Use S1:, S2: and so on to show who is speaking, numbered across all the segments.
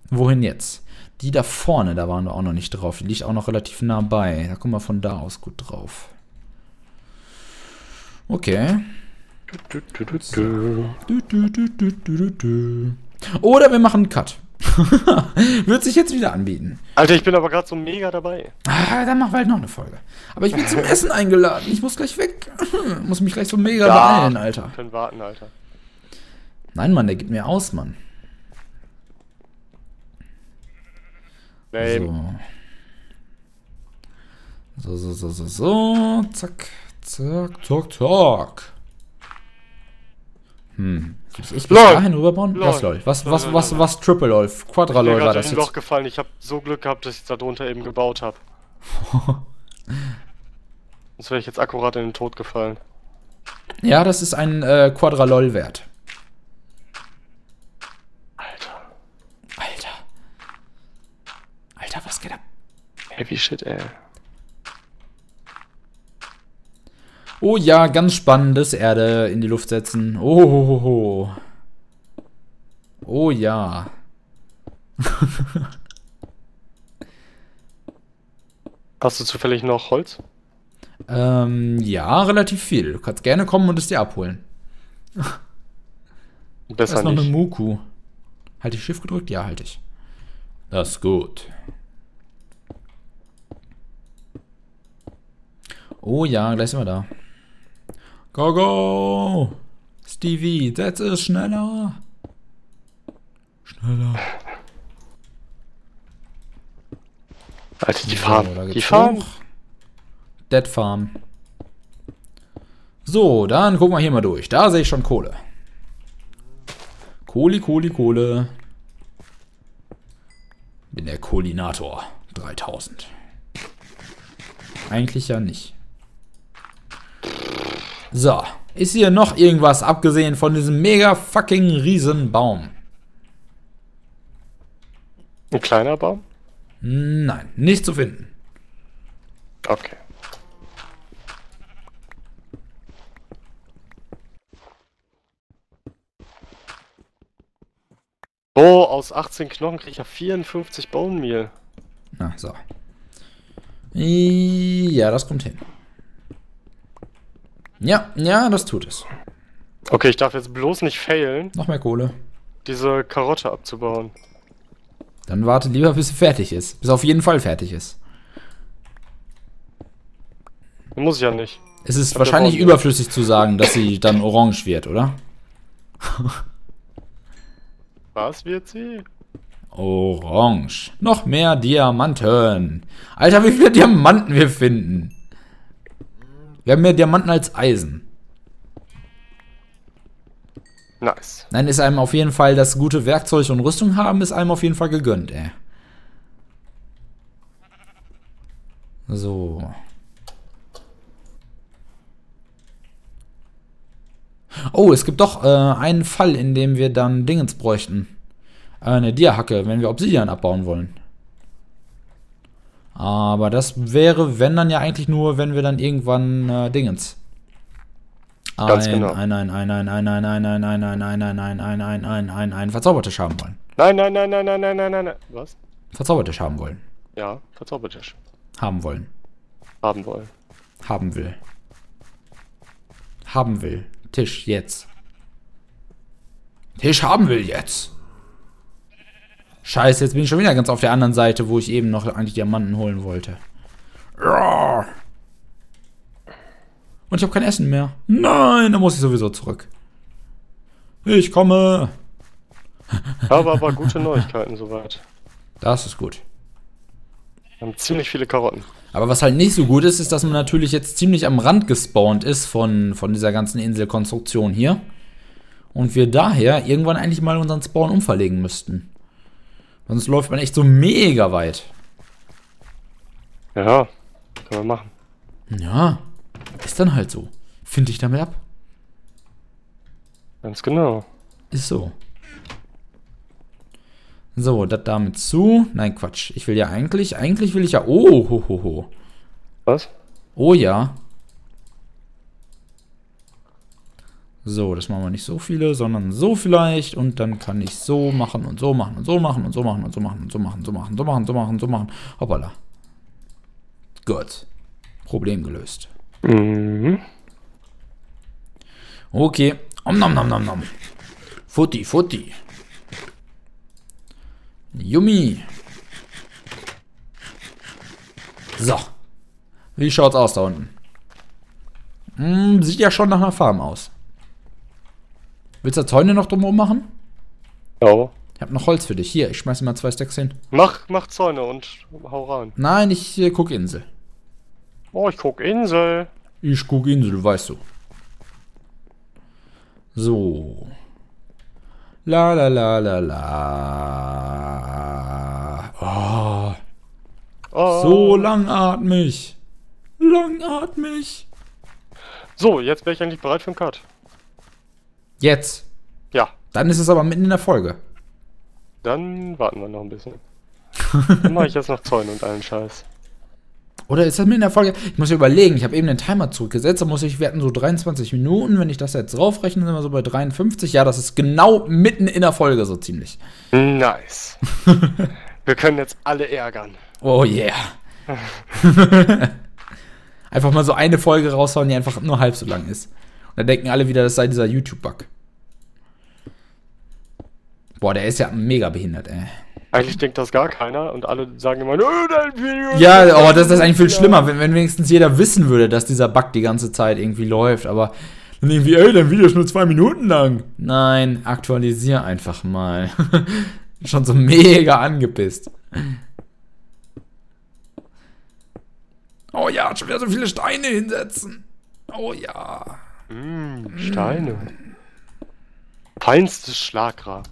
S1: Wohin jetzt? Die da vorne, da waren wir auch noch nicht drauf. Die liegt auch noch relativ nah bei. Da kommen wir von da aus gut drauf. Okay. Oder wir machen einen Cut. Wird sich jetzt wieder anbieten.
S2: Alter, ich bin aber gerade so mega dabei.
S1: Dann machen wir halt noch eine Folge. Aber ich bin zum Essen eingeladen. Ich muss gleich weg. Muss mich gleich so mega beeilen, Alter.
S2: Wir können warten, Alter.
S1: Nein, Mann, der gibt mir aus, Mann.
S2: Nee.
S1: So. Zack. Soll ich echt bis dahin rüberbauen?
S2: Lol.
S1: Was, lol? Was Triple LOL? Quadra LOL war das
S2: jetzt? Mir ist Loch gefallen. Ich habe so Glück gehabt, dass ich da drunter eben gebaut habe. Sonst wäre ich jetzt akkurat in den Tod gefallen.
S1: Ja, das ist ein Quadra LOL wert. Alter, was geht ab?
S2: Heavy shit, ey.
S1: Oh ja, ganz spannendes Erde in die Luft setzen. Oh ja.
S2: Hast du zufällig noch Holz?
S1: Ja, relativ viel. Du kannst gerne kommen und es dir abholen.
S2: Besser
S1: Das ist noch
S2: nicht.
S1: eine Muku. Halt ich Shift gedrückt? Ja, halt ich. Das ist gut. Oh ja, gleich sind wir da. Go, go! Stevie, setz es schneller! Schneller.
S2: Alter, die
S1: So,
S2: Farm.
S1: da geht's
S2: Die Farm.
S1: hoch. Dead Farm. So, dann gucken wir hier mal durch. Da sehe ich schon Kohle. Kohle. Bin der Kohlinator. 3000. Eigentlich ja nicht. So. Ist hier noch irgendwas, abgesehen von diesem mega fucking riesen Baum?
S2: Ein kleiner Baum?
S1: Nein, nicht zu finden.
S2: Okay. Oh, aus 18 Knochen kriege ich ja 54 Bone Meal.
S1: Na, so. Ja, das kommt hin. Ja, das tut es.
S2: Okay, ich darf jetzt bloß nicht failen,
S1: Noch mehr Kohle.
S2: diese Karotte abzubauen.
S1: Dann warte lieber, bis sie fertig ist. Bis auf jeden Fall fertig ist.
S2: Muss ich ja nicht.
S1: Es ist
S2: Hab
S1: wahrscheinlich
S2: ja
S1: überflüssig zu sagen, dass sie dann orange wird, oder?
S2: Was wird sie?
S1: Orange. Noch mehr Diamanten. Alter, wie viele Diamanten wir finden. Wir haben mehr Diamanten als Eisen.
S2: Nice.
S1: Nein, ist einem auf jeden Fall das gute Werkzeug und Rüstung haben, ist einem auf jeden Fall gegönnt, ey. So. Oh, es gibt doch einen Fall, in dem wir dann Dingens bräuchten. Eine Diahacke, wenn wir Obsidian abbauen wollen. Aber das wäre, wenn dann ja eigentlich nur, wenn wir dann irgendwann Dingens.
S2: Ganz genau.
S1: Ein Verzaubertisch haben wollen.
S2: Nein. Was?
S1: Verzaubertisch haben wollen.
S2: Ja, Verzaubertisch.
S1: Haben wollen.
S2: Haben wollen.
S1: Haben will. Haben will. Tisch, jetzt. Tisch haben will, jetzt. Scheiße, jetzt bin ich schon wieder ganz auf der anderen Seite, wo ich eben noch eigentlich Diamanten holen wollte. Und ich habe kein Essen mehr. Nein, da muss ich sowieso zurück. Ich komme.
S2: Aber gute Neuigkeiten soweit.
S1: Das ist gut.
S2: Wir haben ziemlich viele Karotten.
S1: Aber was halt nicht so gut ist, ist, dass man natürlich jetzt ziemlich am Rand gespawnt ist von dieser ganzen Inselkonstruktion hier. Und wir daher irgendwann eigentlich mal unseren Spawn umverlegen müssten. Sonst läuft man echt so mega weit.
S2: Ja, können wir machen.
S1: Ja, ist dann halt so. Finde ich damit ab.
S2: Ganz genau.
S1: Ist so. So, das damit zu. Nein, Quatsch. Ich will ja eigentlich will ich ja... Oh, ho.
S2: Was?
S1: Oh ja. So, das machen wir nicht so viele, sondern so vielleicht. Und dann kann ich so machen und so machen und so machen und so machen und so machen und so machen, so machen, so machen, so machen, so machen. Hoppala. Gut. Problem gelöst.
S2: Mhm.
S1: Okay. Om nom nom nom nom. Futti, Futti. Yummy. So. Wie schaut's aus da unten? Sieht ja schon nach einer Farm aus. Willst du Zäune noch drumherum machen?
S2: Ja.
S1: Ich habe noch Holz für dich. Hier, ich schmeiße mal 2 Stacks hin.
S2: Mach Zäune und hau rein.
S1: Nein, ich guck Insel.
S2: Oh, ich guck Insel.
S1: Ich guck Insel, weißt du. So. La la la la la. Oh.
S2: Oh.
S1: So langatmig. Langatmig.
S2: So, jetzt bin ich eigentlich bereit für den Cut.
S1: Jetzt.
S2: Ja.
S1: Dann ist es aber mitten in der Folge.
S2: Dann warten wir noch ein bisschen. Dann mache ich jetzt noch Zäune und allen Scheiß.
S1: Oder ist das mitten in der Folge? Ich muss mir überlegen, ich habe eben den Timer zurückgesetzt, da muss ich, wir hatten so 23 Minuten, wenn ich das jetzt draufrechne, sind wir so bei 53. Ja, das ist genau mitten in der Folge so ziemlich.
S2: Nice. Wir können jetzt alle ärgern.
S1: Oh yeah. Einfach mal so eine Folge raushauen, die einfach nur halb so lang ist. Und dann denken alle wieder, das sei dieser YouTube-Bug. Boah, der ist ja mega behindert, ey.
S2: Eigentlich denkt das gar keiner und alle sagen immer, dein Video.
S1: Ja, aber das ist eigentlich viel schlimmer, wenn wenigstens jeder wissen würde, dass dieser Bug die ganze Zeit irgendwie läuft. Aber dann irgendwie, ey, dein Video ist nur 2 Minuten lang. Nein, aktualisier einfach mal. Schon so mega angepisst. Oh ja, schon wieder so viele Steine hinsetzen. Oh ja.
S2: Steine. Feinstes Schlagrad.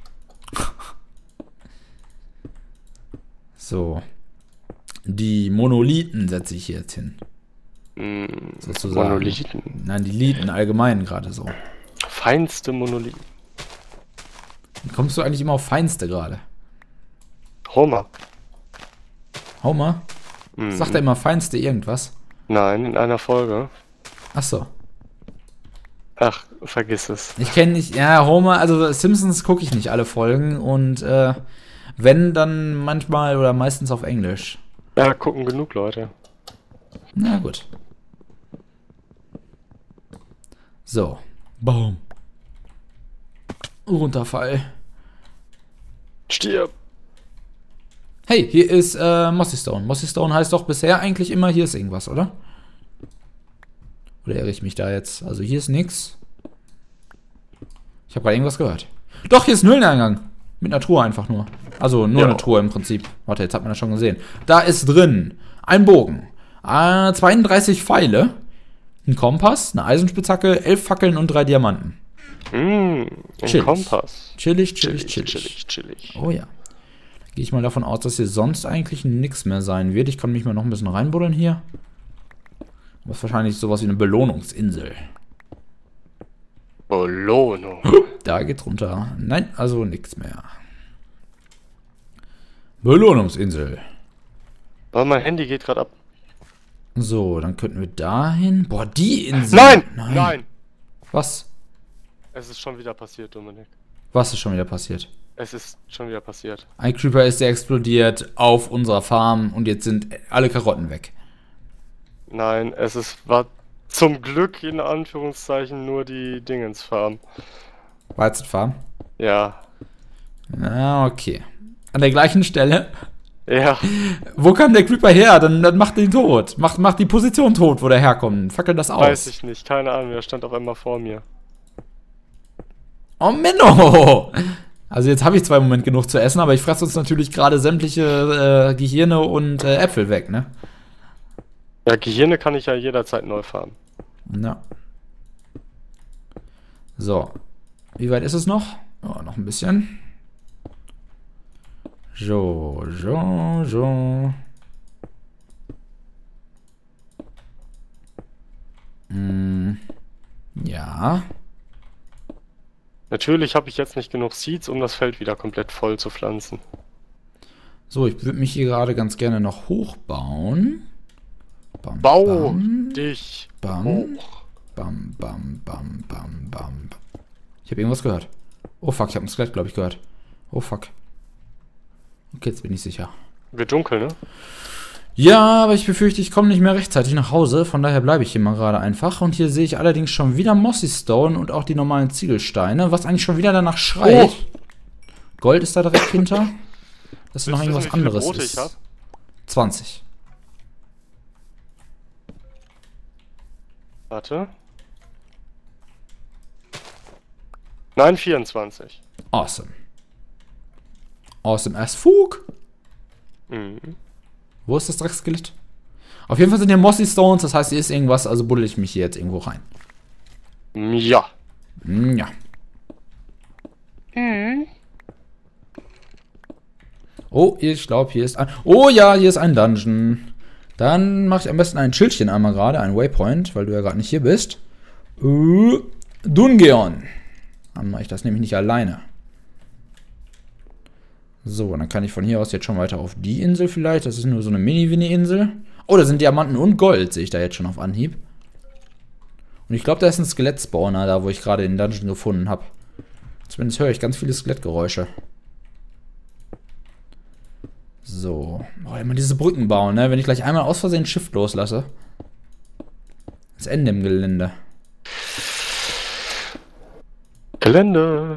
S1: So. Die Monolithen setze ich hier jetzt hin. Sozusagen.
S2: Monolithen.
S1: Nein, die Liten allgemein gerade so.
S2: Feinste Monolithen.
S1: Wie kommst du eigentlich immer auf Feinste gerade?
S2: Homer.
S1: Homer? Sagt er immer Feinste irgendwas?
S2: Nein, in einer Folge.
S1: Ach so.
S2: Ach, vergiss es.
S1: Ich kenne nicht, ja, Homer, also Simpsons gucke ich nicht alle Folgen und wenn, dann manchmal oder meistens auf Englisch.
S2: Ja, gucken genug Leute.
S1: Na gut. So. Boom. Runterfall.
S2: Stirb.
S1: Hey, hier ist Mossy Stone. Mossy Stone heißt doch bisher eigentlich immer, hier ist irgendwas, oder? Oder irre ich mich da jetzt? Also hier ist nix. Ich habe gerade irgendwas gehört. Doch, hier ist ein Höhleneingang. Mit einer Truhe einfach nur. Also nur eine Truhe im Prinzip. Warte, jetzt hat man das schon gesehen. Da ist drin ein Bogen. 32 Pfeile. Ein Kompass, eine Eisenspitzhacke, 11 Fackeln und 3 Diamanten.
S2: Ein Kompass.
S1: Chillig.
S2: Chillig.
S1: Oh ja. Da gehe ich mal davon aus, dass hier sonst eigentlich nichts mehr sein wird. Ich kann mich mal noch ein bisschen reinbuddeln hier. Das ist wahrscheinlich sowas wie eine Belohnungsinsel.
S2: Belohnung.
S1: Da geht's runter. Nein, also nichts mehr. Belohnungsinsel.
S2: Aber mein Handy geht gerade ab.
S1: So, dann könnten wir dahin. Boah, die Insel.
S2: Nein!
S1: Was?
S2: Es ist schon wieder passiert, Dominik.
S1: Was ist schon wieder passiert?
S2: Es ist schon wieder passiert.
S1: Ein Creeper ist explodiert auf unserer Farm und jetzt sind alle Karotten weg.
S2: Nein, war zum Glück in Anführungszeichen nur die Dingensfarm.
S1: Weizenfarm?
S2: Ja.
S1: Ah, okay. An der gleichen Stelle.
S2: Ja.
S1: Wo kam der Creeper her? Dann macht den tot. Macht die Position tot, wo der herkommt. Fackel das aus.
S2: Weiß ich nicht, keine Ahnung, der stand auf einmal vor mir.
S1: Oh Menno! Also jetzt habe ich zwar im Moment genug zu essen, aber ich fresse uns natürlich gerade sämtliche Gehirne und Äpfel weg, ne?
S2: Ja, Gehirne kann ich ja jederzeit neu farmen.
S1: Ja. So. Wie weit ist es noch? Oh, noch ein bisschen. So. Ja.
S2: Natürlich habe ich jetzt nicht genug Seeds, um das Feld wieder komplett voll zu pflanzen.
S1: So, ich würde mich hier gerade ganz gerne noch hochbauen.
S2: Bau dich
S1: Bam.
S2: hoch.
S1: Bam, bam, bam, bam, bam. Ich habe irgendwas gehört. Oh fuck, ich habe ein Skelett, glaube ich, gehört. Oh fuck. Okay, jetzt bin ich sicher.
S2: Wird dunkel, ne?
S1: Ja, aber ich befürchte, ich komme nicht mehr rechtzeitig nach Hause. Von daher bleibe ich hier mal gerade einfach. Und hier sehe ich allerdings schon wieder Mossy Stone und auch die normalen Ziegelsteine, was eigentlich schon wieder danach schreit. Oh. Gold ist da direkt hinter. Dass noch irgendwas anderes
S2: Brote
S1: ist.
S2: Ich hab?
S1: 20.
S2: Warte. Nein, 24.
S1: Awesome. Awesome as fuck.
S2: Mhm.
S1: Wo ist das Dreckskelett? Auf jeden Fall sind hier Mossy Stones, das heißt, hier ist irgendwas, also buddel ich mich hier jetzt irgendwo rein.
S2: Ja.
S1: Ja. Oh, ich glaube, hier ist ein... Oh ja, hier ist ein Dungeon. Dann mache ich am besten ein Schildchen einmal gerade, ein Waypoint, weil du ja gerade nicht hier bist. Dungeon. Dann mache ich das nämlich nicht alleine. So, dann kann ich von hier aus jetzt schon weiter auf die Insel vielleicht. Das ist nur so eine Mini-Winnie-Insel. Oh, da sind Diamanten und Gold, sehe ich da jetzt schon auf Anhieb. Und ich glaube, da ist ein Skelett-Spawner, da wo ich gerade den Dungeon gefunden habe. Zumindest höre ich ganz viele Skelettgeräusche. So. Oh, immer diese Brücken bauen, ne? Wenn ich gleich einmal aus Versehen Shift loslasse. Das Ende im Gelände.
S2: Gelände.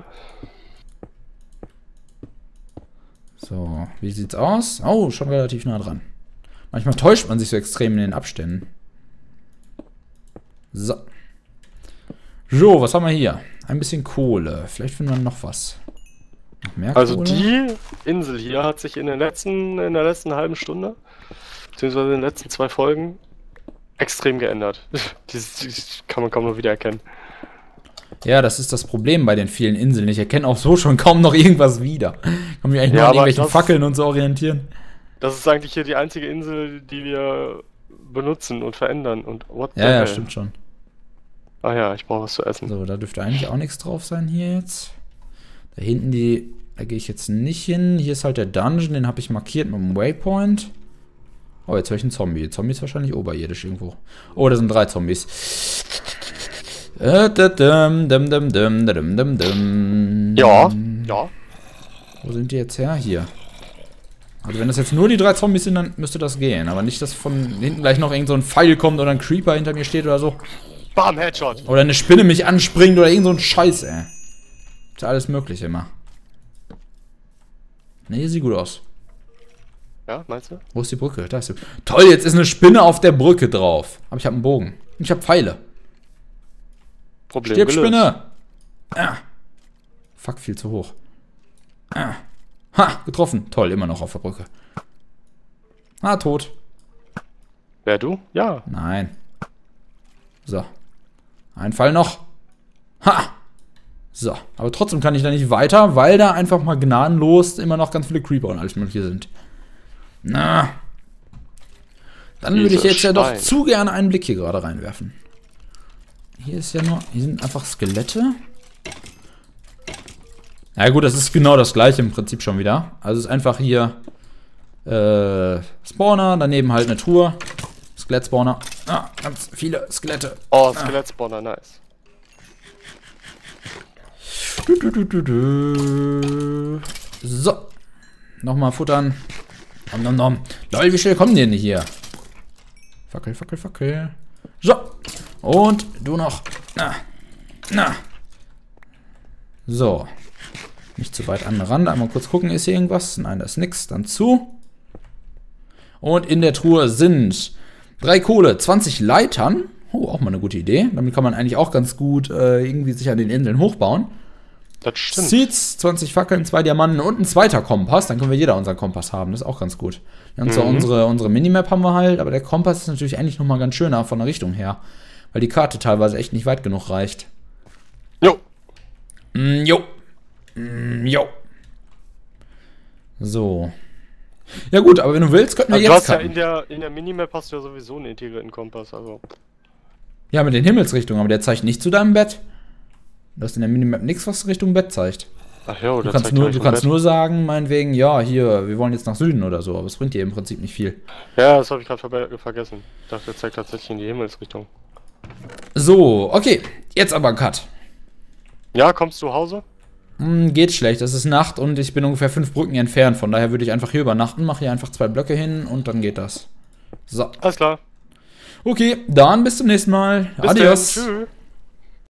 S1: So, wie sieht's aus? Oh, schon relativ nah dran. Manchmal täuscht man sich so extrem in den Abständen. So. So, was haben wir hier? Ein bisschen Kohle. Vielleicht finden wir noch was. Noch mehr Kohle?
S2: Also die Insel hier hat sich in der letzten halben Stunde, beziehungsweise in den letzten 2 Folgen, extrem geändert. Die kann man kaum noch wiedererkennen.
S1: Ja, das ist das Problem bei den vielen Inseln. Ich erkenne auch so schon kaum noch irgendwas wieder. Ich kann mich eigentlich nur an irgendwelchen Fackeln und so orientieren.
S2: Das ist eigentlich hier die einzige Insel, die wir benutzen und verändern. Und what the
S1: hell? Ja,
S2: hell?
S1: Stimmt schon.
S2: Ach ja, ich brauche was zu essen.
S1: So, da dürfte eigentlich auch nichts drauf sein hier jetzt. Da hinten da gehe ich jetzt nicht hin. Hier ist halt der Dungeon, den habe ich markiert mit dem Waypoint. Oh, jetzt höre ich einen Zombie. Zombie ist wahrscheinlich oberirdisch irgendwo. Oh, da sind 3 Zombies.
S2: Ja, ja.
S1: Wo sind die jetzt her? Hier. Also wenn das jetzt nur die 3 Zombies sind, dann müsste das gehen. Aber nicht, dass von hinten gleich noch irgend so ein Pfeil kommt oder ein Creeper hinter mir steht oder so.
S2: Bam, Headshot.
S1: Oder eine Spinne mich anspringt oder irgend so ein Scheiß, ey. Ist ja alles mögliche immer. Ne, sieht gut aus.
S2: Ja, meinst du?
S1: Wo ist die Brücke? Da ist sie. Toll, jetzt ist eine Spinne auf der Brücke drauf. Aber ich habe einen Bogen. Ich habe Pfeile.
S2: Problem
S1: Stirb,
S2: gelöst.
S1: Spinne! Ah. Fuck, viel zu hoch. Ah. Ha, getroffen. Toll, immer noch auf der Brücke. Ah, tot.
S2: Wer, du? Ja.
S1: Nein. So. Ein Fall noch. Ha! So. Aber trotzdem kann ich da nicht weiter, weil da einfach mal gnadenlos immer noch ganz viele Creeper und alles mögliche sind. Na. Dann würde ich jetzt ja doch zu gerne einen Blick hier gerade reinwerfen. Hier ist ja nur... Hier sind einfach Skelette. Ja gut, das ist genau das gleiche im Prinzip schon wieder. Also es ist einfach hier Spawner, daneben halt eine Truhe. Skelett-Spawner. Ah, ganz viele Skelette.
S2: Oh, Skelett-Spawner, nice.
S1: So. Nochmal futtern. Nom, nom, nom. Lol, wie schnell kommen die denn hier? Fackel, Fackel, Fackel. So. Und du noch. Na. Na. So. Nicht zu weit an den Rand. Einmal kurz gucken, ist hier irgendwas? Nein, da ist nichts. Dann zu. Und in der Truhe sind 3 Kohle, 20 Leitern. Oh, auch mal eine gute Idee. Damit kann man eigentlich auch ganz gut irgendwie sich an den Inseln hochbauen.
S2: Das stimmt.
S1: Seeds, 20 Fackeln, 2 Diamanten und ein zweiter Kompass. Dann können wir jeder unseren Kompass haben. Das ist auch ganz gut. Wir haben zwar unsere Minimap haben wir halt, aber der Kompass ist natürlich eigentlich nochmal ganz schöner von der Richtung her. Weil die Karte teilweise echt nicht weit genug reicht.
S2: Jo.
S1: Jo. Jo. So. Ja gut, aber wenn du willst, könnten wir
S2: Also
S1: jetzt
S2: du hast ja in der Minimap hast du ja sowieso einen integrierten Kompass, also.
S1: Ja, mit den Himmelsrichtungen, aber der zeigt nicht zu deinem Bett. Du hast in der Minimap nichts, was Richtung Bett zeigt.
S2: Ach ja,
S1: Du kannst nur sagen, meinetwegen, ja, hier, wir wollen jetzt nach Süden oder so, aber es bringt dir im Prinzip nicht viel.
S2: Ja, das habe ich gerade vergessen. Ich dachte, der zeigt tatsächlich in die Himmelsrichtung.
S1: So, okay. Jetzt aber Cut.
S2: Ja, kommst du nach Hause?
S1: Geht schlecht. Es ist Nacht und ich bin ungefähr 5 Brücken entfernt. Von daher würde ich einfach hier übernachten, mache hier einfach 2 Blöcke hin und dann geht das. So.
S2: Alles klar.
S1: Okay, dann bis zum nächsten Mal.
S2: Bis
S1: Adios.
S2: dann. Tschüss.